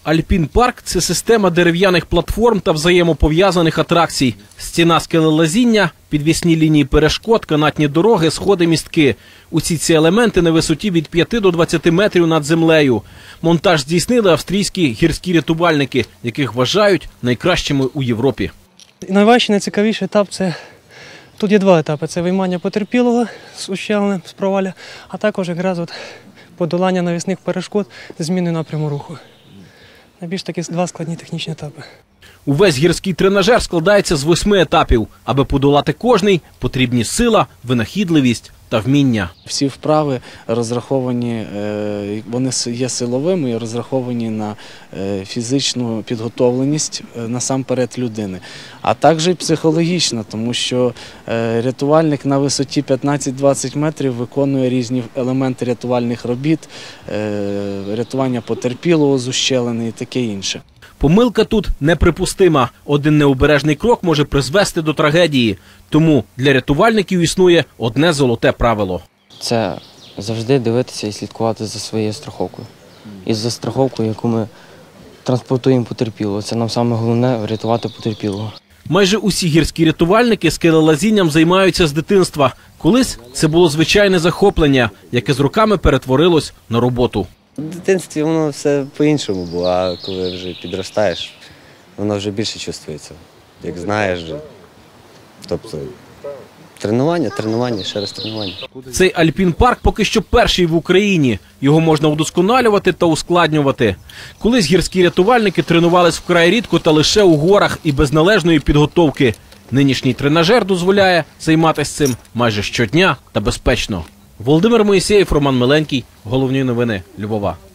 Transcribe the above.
Альпін-парк – це система дерев'яних платформ та взаємопов'язаних атракцій. Стіна скелелазіння, підвісні лінії перешкод, канатні дороги, сходи, містки. Усі ці елементи на висоті від 5 до 20 метрів над землею. Монтаж здійснили австрійські гірські рятувальники, яких вважають найкращими у Європі. Найважчий, найцікавіший етап – це тут є два етапи. Це виймання потерпілого з ущелини, з провалля, а також якраз подолання навісних перешкод з зміною напряму руху. Найбільш такі два складні технічні етапи. Увесь гірський тренажер складається з 8 етапів. Аби подолати кожний, потрібні сила, винахідливість та вміння. Всі вправи розраховані, вони є силовими і розраховані на фізичну підготовленість насамперед людини. А також і психологічна, тому що рятувальник на висоті 15-20 метрів виконує різні елементи рятувальних робіт, рятування потерпілого з ущелини і таке інше. Помилка тут неприпустима. Один необережний крок може призвести до трагедії. Тому для рятувальників існує одне золоте правило. Це завжди дивитися і слідкувати за своєю страховкою. І за страховкою, яку ми транспортуємо потерпілого. Це нам саме головне – врятувати потерпілого. Майже усі гірські рятувальники скелелазінням займаються з дитинства. Колись це було звичайне захоплення, яке з роками перетворилось на роботу. В дитинстві воно все по-іншому було, а коли вже підростаєш, воно вже більше чувствується, як знаєш. Тобто тренування, ще раз тренування. Цей Альпін-парк поки що перший в Україні. Його можна вдосконалювати та ускладнювати. Колись гірські рятувальники тренувались вкрай рідко та лише у горах і без належної підготовки. Нинішній тренажер дозволяє займатися цим майже щодня та безпечно. Володимир Моїсеєв, Роман Миленький. Головні новини Львова.